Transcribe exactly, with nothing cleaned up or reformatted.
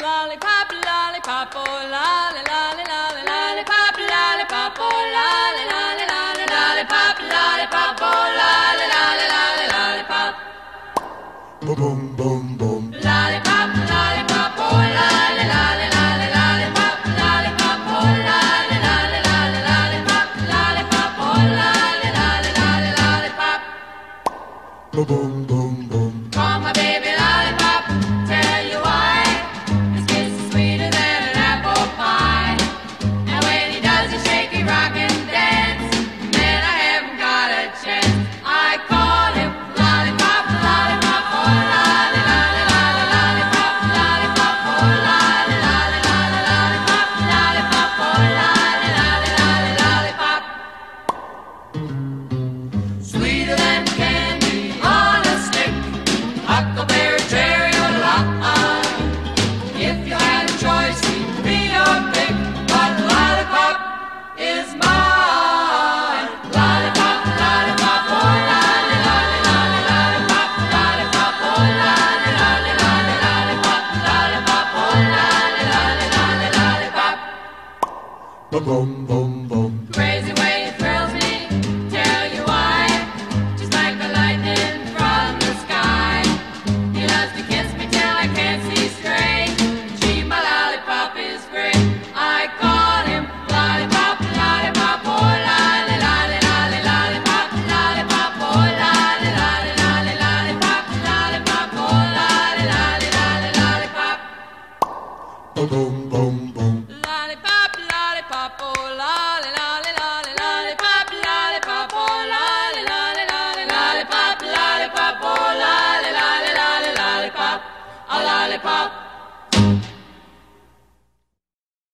lollipop, lollipop, oh lolly, lolly, lolly, lollipop, lollipop, oh lolly, lolly, lolly, lollipop, lollipop, oh lolly, lolly, lolly, lollipop. Boom, boom, boom, boom. Lollipop, lollipop, oh lolly, lolly, lolly, lollipop, lollipop, oh lolly, lolly, lolly, lollipop, lollipop, oh lolly, lolly, lolly, lollipop. Boom, boom, boom, boom. Call my baby lollipop, tell you why. His kiss is sweeter than an apple pie. And when he does his shaky rock and dance, man, I haven't got a chance. I call him lollipop, lollipop, oh lolly, lolly, lolly, lollipop, lollipop, oh lolly, lolly, lolly, lollipop, lollipop, oh lolly, lolly, lolly, lollipop. Sweeter than candy on a stick, huckleberry, cherry, or lime. If you had a choice, he'd be your pick, but lollipop is mine. Lollipop, lollipop, oh lolly, lolly, lolly, lollipop, lollipop, oh lolly, lolly, lolly, lollipop, lollipop, oh lolly, lolly, lolly, lollipop. Boom, boom, boom, boom. Crazy way it thrills me, tell you why. Just like the lightning from the sky. He loves to kiss me till I can't see straight. Gee, my lollipop is great. I call him lollipop, lollipop, oh lolly, lolly, lolly, lollipop, lollipop, oh lolly, lolly, lolly, lollipop, lollipop, oh lolly, lolly, lolly, lollipop. Boom, boom, boom, boom. Lollipop, lollipop, oh lolly, lolly, lolly, lollipop, lollipop, oh lolly, lolly, lolly, lollipop, lollipop, oh lolly, lolly, lolly, lollipop, a lollipop.